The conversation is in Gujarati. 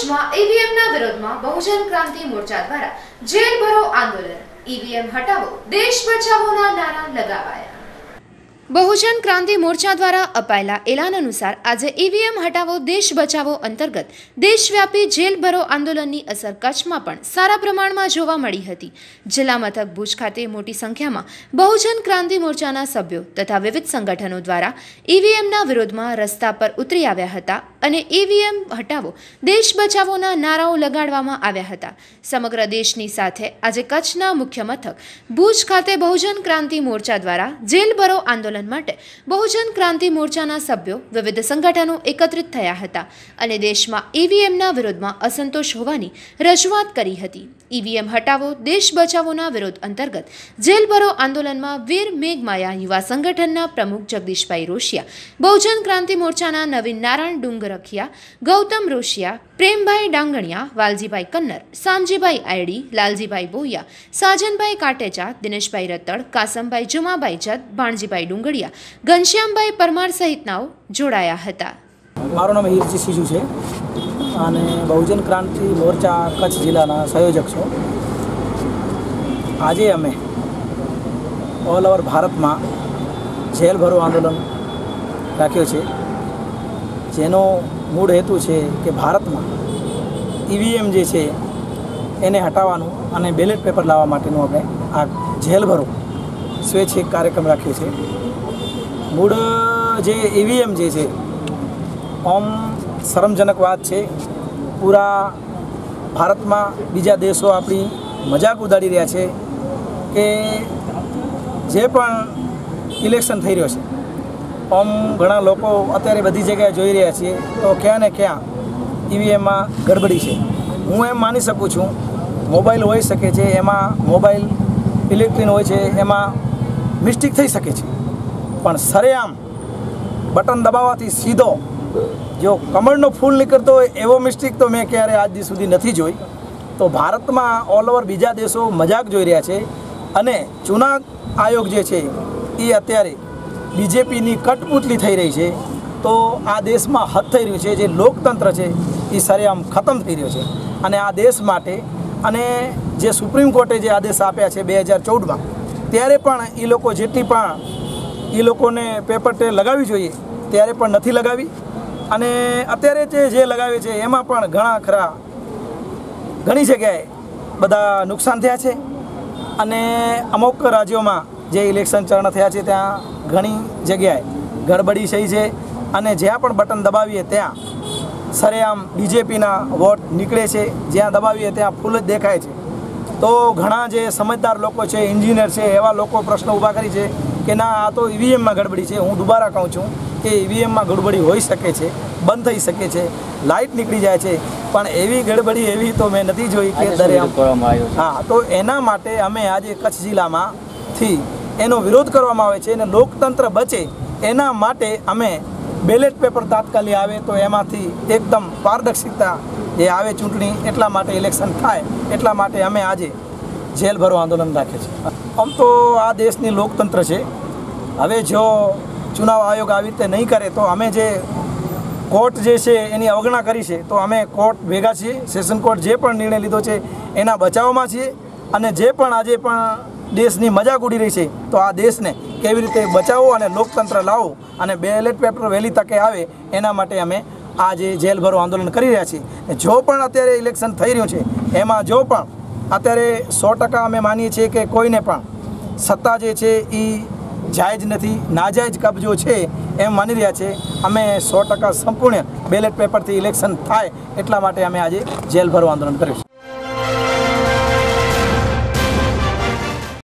કચ્છમાં ઈવીએમના વિરોધમાં બહુજન ક્રાંતિ મોરચા દ્વારા જેલ ભરો આંદોલન, ઈવીએમ હટાવો દેશ બચાવોના નારા લગાવાયા। બહુજન ક્રાંતિ મોરચા દ્વારા અપાયેલા એલાન અનુસાર આજે ઈવીએમ હટાવો દેશ બચાવો અંતર્ગત દેશવ્યાપી જેલ ભરો આંદોલનની અસર કચ્છમાં પણ સારા પ્રમાણમાં જોવા મળી હતી। જિલ્લા મથક ભુજ ખાતે મોટી સંખ્યામાં બહુજન ક્રાંતિ મોરચાના સભ્યો તથા વિવિધ સંગઠનો દ્વારા ઈવીએમના વિરોધમાં રસ્તા પર ઉતરી આવ્યા હતા અને ઈવીએમ હટાવો દેશ બચાવોના નારાઓ લગાડવામાં આવ્યા હતા। સમગ્ર દેશની સાથે આજે કચ્છના મુખ્ય મથક ભુજ ખાતે બહુજન ક્રાંતિ મોરચા દ્વારા જેલ ભરો આંદોલન માટે બહુજન ક્રાંતિ મોરચાના સભ્યો વિવિધ સંગઠનો એકત્રિત થયા હતા અને દેશમાં ઈવીએમના વિરોધમાં અસંતોષ હોવાની રજૂઆત કરી હતી। ઈવીએમ હટાવો દેશ બચાવોના વિરોધ અંતર્ગત જેલ ભરો આંદોલનમાં વીર મેઘમાયા યુવા સંગઠનના પ્રમુખ જગદીશભાઈ રોશિયા, બહુજન ક્રાંતિ મોરચાના નવીન નારાયણ ડુંગરખિયા, ગૌતમ રોશિયા, પ્રેમભાઈ ડાંગણિયા, વાલજીભાઈ કન્નર, સામજીભાઈ આયડી, લાલજીભાઈ બોયા, સાજનભાઈ કાટેચા, દિનેશભાઈ રતડ, કાસમભાઈ જુમાભાઈ જત, ભાણજીભાઈ ડુંગળિયા, ઘનશ્યામભાઈ પરમાર સહિતનાઓ જોડાયા હતા। મારું નામ હિરજી સીજુ છે અને બહુજન ક્રાંતિ મોરચા કચ્છ જિલ્લાના સંયોજક છું। આજે અમે ઓલ ઓવર ભારતમાં જેલ ભરો આંદોલન રાખ્યો છે, જેનો મૂળ હેતુ છે કે ભારતમાં ઈવીએમ જે છે એને હટાવવાનું અને બેલેટ પેપર લાવવા માટેનું આપણે આ જેલ ભરો સ્વૈચ્છિક કાર્યક્રમ રાખ્યો છે। મૂળ જે ઈવીએમ જે છે ઓમ શરમજનક વાત છે। પૂરા ભારતમાં બીજા દેશો આપણી મજાક ઉડાડી રહ્યા છે કે જે પણ ઇલેક્શન થઈ રહ્યો છે ઓમ ઘણા લોકો અત્યારે બધી જગ્યાએ જોઈ રહ્યા છીએ તો ક્યાં ને ક્યાં ઈવીએમમાં ગડબડી છે। હું એમ માની શકું છું મોબાઈલ હોઈ શકે છે, એમાં મોબાઈલ ઇલેક્ટ્રિક હોય છે, એમાં મિસ્ટેક થઈ શકે છે, પણ સરેઆમ બટન દબાવવાથી સીધો જો કમળનો ફૂલ નીકળતો હોય એવો મિસ્ટેક તો મેં ક્યારે આજ દી સુધી નથી જોઈ। તો ભારતમાં ઓલ ઓવર બીજા દેશો મજાક જોઈ રહ્યા છે અને ચુનાવ આયોગ જે છે એ અત્યારે બીજેપીની કઠપૂતળી થઈ રહી છે। તો આ દેશમાં હદ થઈ રહ્યું છે, જે લોકતંત્ર છે એ સરેઆમ ખતમ થઈ રહ્યો છે અને આ દેશ માટે અને જે સુપ્રીમ કોર્ટે જે આદેશ આપ્યા છે 2014માં ત્યારે પણ એ લોકો જેટલી પણ એ લોકોને પેપર ટેલ લગાવવી જોઈએ ત્યારે પણ નથી લગાવી અને અત્યારે જે લગાવે છે એમાં પણ ઘણી જગ્યાએ બધા નુકસાન થયા છે અને અમુક રાજ્યોમાં જે ઇલેક્શન ચરણ થયા છે ત્યાં ઘણી જગ્યાએ ગડબડી થઈ છે અને જ્યાં પણ બટન દબાવીએ ત્યાં સરેઆમ બીજેપીના વોટ નીકળે છે, જ્યાં દબાવીએ ત્યાં ફૂલ જ દેખાય છે। તો ઘણા જે સમજદાર લોકો છે, એન્જિનિયર છે, એવા લોકો પ્રશ્ન ઊભા કરી છે કે ના આ તો ઈવીએમમાં ગડબડી છે। હું દુબારા કહું છું કે ઈવીએમમાં ગડબડી હોઈ શકે છે, બંધ થઈ શકે છે, લાઇટ નીકળી જાય છે, પણ એવી ગડબડી એવી તો મેં નથી જોઈ કે દરેઆમ હા। તો એના માટે અમે આજે કચ્છ જિલ્લામાંથી એનો વિરોધ કરવામાં આવે છે અને લોકતંત્ર બચે એના માટે અમે બેલેટ પેપર તાત્કાલિક આવે તો એમાંથી એકદમ પારદર્શિકતા જે આવે ચૂંટણી એટલા માટે ઇલેક્શન થાય એટલા માટે અમે આજે જેલ ભરો આંદોલન રાખીએ છીએ। આમ તો આ દેશની લોકતંત્ર છે, હવે જો ચુનાવ આયોગ આવી રીતે નહીં કરે તો અમે જે કોર્ટ જે છે એની અવગણના કરી છે તો અમે કોર્ટ ભેગા છીએ, સેશન કોર્ટ જે પણ નિર્ણય લીધો છે એના બચાવમાં છીએ અને જે પણ આજે પણ દેશની મજાક ઉડી રહી છે તો આ દેશને કેવી રીતે બચાવો અને લોકતંત્ર લાવો અને બેલેટ પેપર વહેલી તકે આવે એના માટે અમે આ જે જેલ ભરો આંદોલન કરી રહ્યા છીએ। જો પણ અત્યારે ઇલેક્શન થઈ રહ્યું છે એમાં જો પણ અત્યારે 100% અમે માનીએ છીએ કે કોઈને પણ સત્તા જે છે એ જાયજ નથી, નાજાયજ કબજો છે એમ માની રહ્યા છે। અમે 100% સંપૂર્ણ બેલેટ પેપરથી ઇલેક્શન થાય એટલા માટે અમે આજે જેલ ભરો આંદોલન કર્યું છે।